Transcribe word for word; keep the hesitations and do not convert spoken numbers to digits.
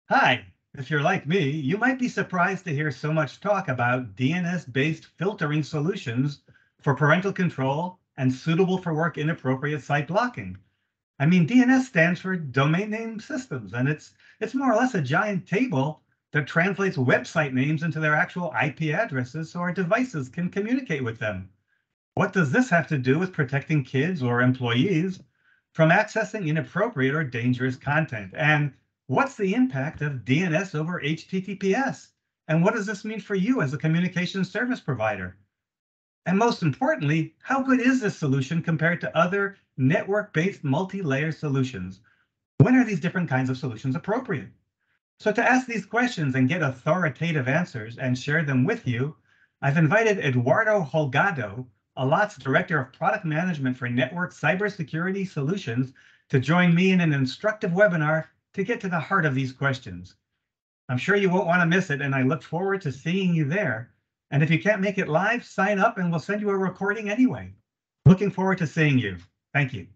Hi, if you're like me, you might be surprised to hear so much talk about D N S-based filtering solutions for parental control and suitable for work inappropriate site blocking. I mean, D N S stands for domain name systems, and it's it's more or less a giant table that translates website names into their actual I P addresses so our devices can communicate with them. What does this have to do with protecting kids or employees from accessing inappropriate or dangerous content? And what's the impact of D N S over H T T P S? And what does this mean for you as a communications service provider? And most importantly, how good is this solution compared to other network-based multi-layer solutions? When are these different kinds of solutions appropriate? So to ask these questions and get authoritative answers and share them with you, I've invited Eduardo Holgado, Allot's Director of Product Management for Network Cybersecurity Solutions, to join me in an instructive webinar to get to the heart of these questions. I'm sure you won't want to miss it, and I look forward to seeing you there. And if you can't make it live, sign up and we'll send you a recording anyway. Looking forward to seeing you. Thank you.